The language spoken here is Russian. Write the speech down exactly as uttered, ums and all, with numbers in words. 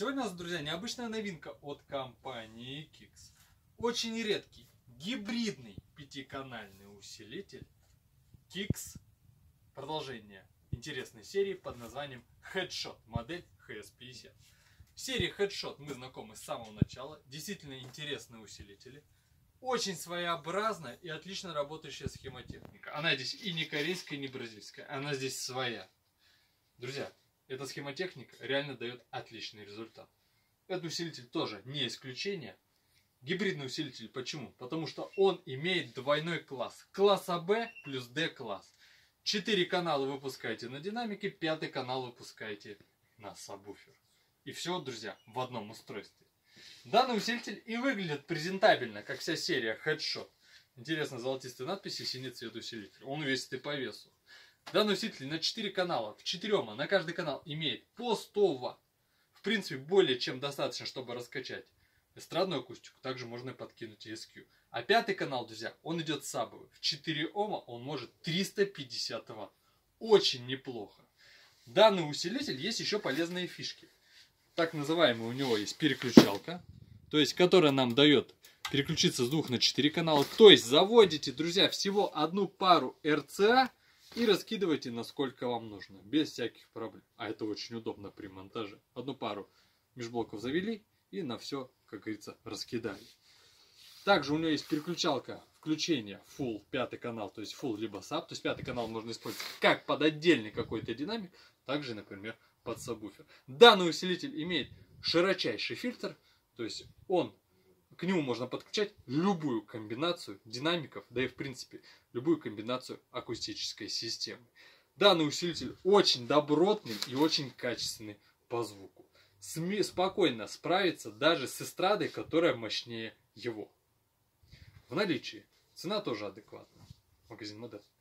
Сегодня у нас, друзья, необычная новинка от компании Kix. Очень редкий гибридный пятиканальный усилитель Kix. Продолжение интересной серии под названием Headshot, модель эйч эс пятьдесят. В серии Headshot мы знакомы с самого начала. Действительно интересные усилители. Очень своеобразная и отлично работающая схемотехника. Она здесь и не корейская, и не бразильская. Она здесь своя. Друзья, эта схемотехника реально дает отличный результат. Этот усилитель тоже не исключение. Гибридный усилитель почему? Потому что он имеет двойной класс. Класс А Б плюс Д класс. Четыре канала выпускаете на динамике, пятый канал выпускаете на сабвуфер. И все, друзья, в одном устройстве. Данный усилитель и выглядит презентабельно, как вся серия Headshot. Интересно, золотистые надписи, синий цвет усилителя. Он весит и по весу. Данный усилитель на четыре канала, в четырём, на каждый канал имеет по сто ватт. В принципе, более чем достаточно, чтобы раскачать эстрадную акустику. Также можно подкинуть и эс кью. А пятый канал, друзья, он идет сабовый. В четыре ома он может триста пятьдесят ватт. Очень неплохо. Данный усилитель есть еще полезные фишки. Так называемый у него есть переключалка, то есть которая нам дает переключиться с двух на четыре канала. То есть заводите, друзья, всего одну пару эр цэ а и раскидывайте насколько вам нужно, без всяких проблем. А это очень удобно при монтаже. Одну пару межблоков завели и на все, как говорится, раскидали. Также у него есть переключалка включения Full, пятый канал, то есть Full либо Sub. То есть пятый канал можно использовать как под отдельный какой-то динамик, также, например, под сабвуфер. Данный усилитель имеет широчайший фильтр, то есть он, к нему можно подключать любую комбинацию динамиков, да и в принципе любую комбинацию акустической системы. Данный усилитель очень добротный и очень качественный по звуку. СМИ спокойно справится даже с эстрадой, которая мощнее его. В наличии. Цена тоже адекватная. Магазин Модель.